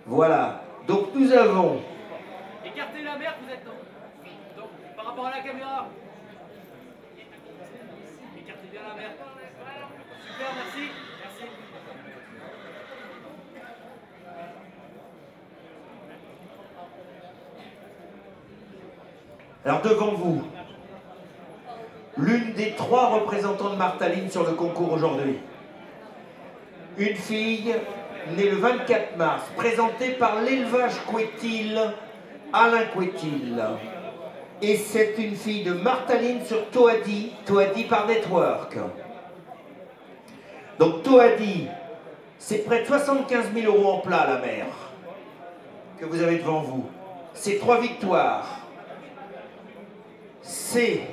Voilà. Donc nous avons... Écartez la mère, vous êtes donc, par rapport à la caméra. Écartez bien la mère. Super, merci. Merci. Alors devant vous, l'une des 3 représentants de Martaline sur le concours aujourd'hui. Une fille née le 24 mars, présentée par l'élevage Couetil, Alain Couetil. Et c'est une fille de Martaline sur Toadi, Toadi par Network. Donc Toadi, c'est près de 75 000 € en plat la mère que vous avez devant vous. C'est 3 victoires. C'est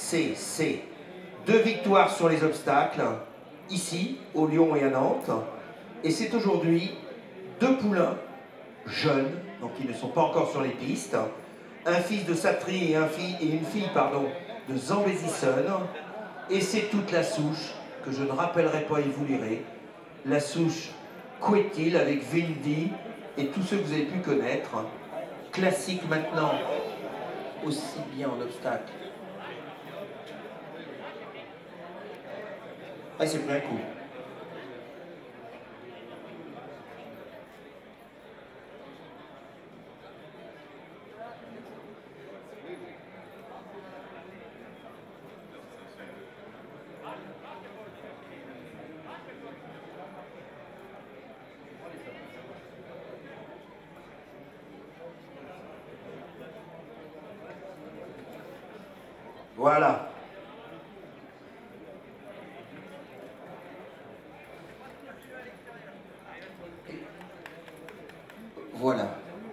2 victoires sur les obstacles, ici, au Lyon et à Nantes. Et c'est aujourd'hui 2 poulains jeunes, donc qui ne sont pas encore sur les pistes, un fils de Satri et une fille de Zambézisson. Et c'est toute la souche, que je ne rappellerai pas et vous lirez, la souche Couetil avec Vindy et tous ceux que vous avez pu connaître. Classique maintenant, aussi bien en obstacle. Ah, c'est pris un coup. Voilà. Voilà.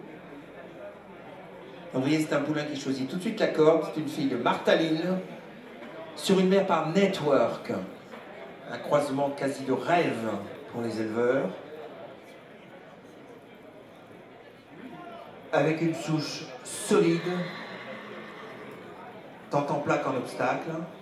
Vous voyez, c'est un poulain qui choisit tout de suite la corde. C'est une fille de Martaline sur une mère par Network. Un croisement quasi de rêve pour les éleveurs. Avec une souche solide, tant en plat qu'en obstacle.